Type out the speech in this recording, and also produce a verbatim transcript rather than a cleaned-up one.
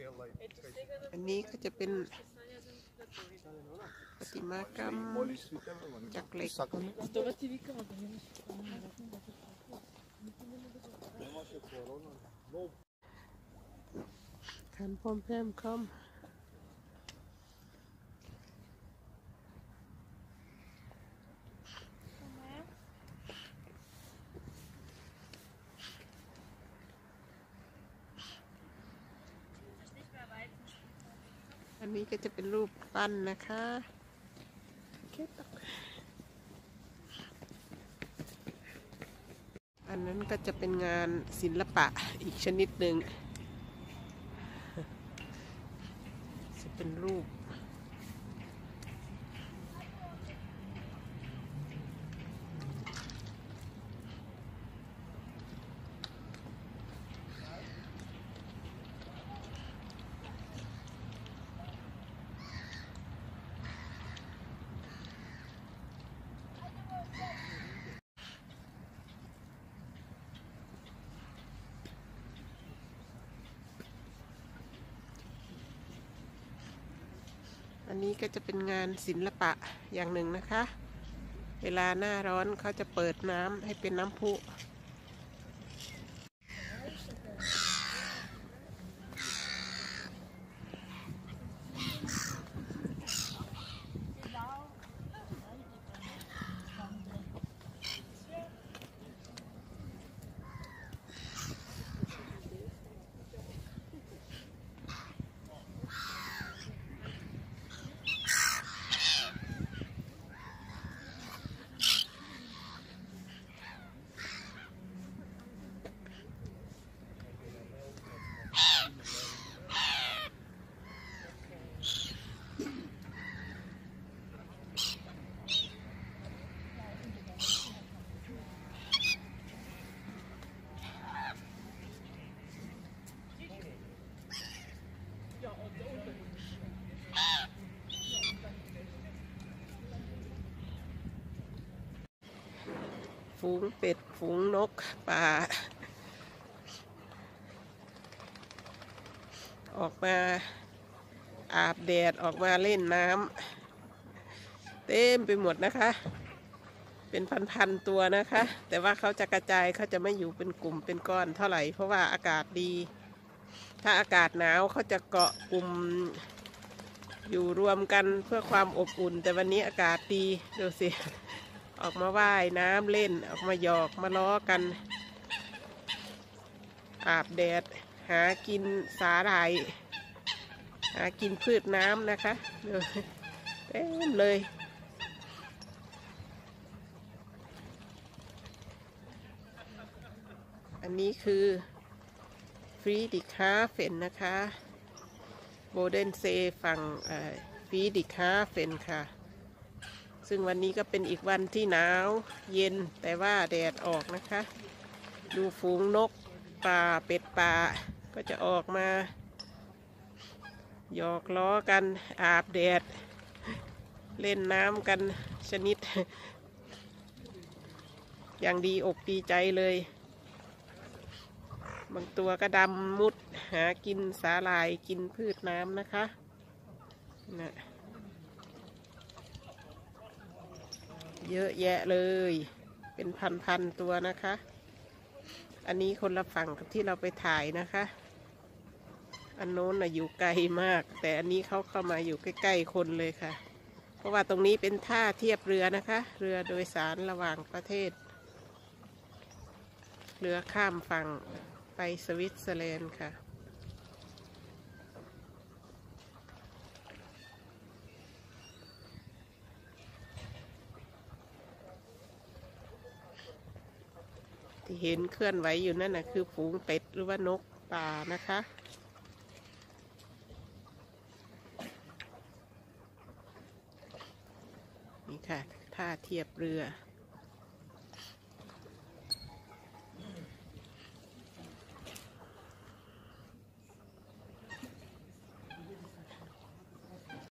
อันนี้ก็จะเป็นประติมากรรมจากเหล็กขันพร้อมแพมคอมอันนี้ก็จะเป็นรูปปั้นนะคะอันนั้นก็จะเป็นงานศิลปะอีกชนิดหนึ่งจะเป็นรูปอันนี้ก็จะเป็นงานศิลปะอย่างหนึ่งนะคะเวลาหน้าร้อนเขาจะเปิดน้ำให้เป็นน้ำพุฝูงเป็ดฝูงนกป่าออกมาอาบแดดออกมาเล่นน้ำเต็มไปหมดนะคะเป็นพันๆตัวนะคะแต่ว่าเขาจะกระจายเขาจะไม่อยู่เป็นกลุ่มเป็นก้อนเท่าไหร่เพราะว่าอากาศดีถ้าอากาศหนาวเขาจะเกาะกลุ่มอยู่รวมกันเพื่อความอบอุ่นแต่วันนี้อากาศดีดูสิออกมาว่ายน้ำเล่นออกมาหยอกมาล้อกันอาบแดดหากินสาหร่ายหากินพืชน้ำนะคะเต็มเลยอันนี้คือฟรีดิคาเฟนนะคะโบเดนเซฝั่งฟรีดิคาเฟนค่ะซึ่งวันนี้ก็เป็นอีกวันที่หนาวเย็นแต่ว่าแดดออกนะคะดูฝูงนกป่าเป็ดป่าก็จะออกมาหยอกล้อกันอาบแดดเล่นน้ำกันชนิดอย่างดีอกดีใจเลยบางตัวก็ดำมุดหากินสาหร่ายกินพืชน้ำนะคะนะเยอะแยะเลยเป็นพันๆตัวนะคะอันนี้คนละฝั่งกับที่เราไปถ่ายนะคะอันโน้นน่ะอยู่ไกลมากแต่อันนี้เขาเข้ามาอยู่ใกล้ๆคนเลยค่ะเพราะว่าตรงนี้เป็นท่าเทียบเรือนะคะเรือโดยสารระหว่างประเทศเรือข้ามฝั่งไปสวิตเซอร์แลนด์ค่ะที่เห็นเคลื่อนไหวอยู่นั่นนะคือฝูงเป็ดหรือว่านกป่านะคะนี่ค่ะท่าเทียบเรือ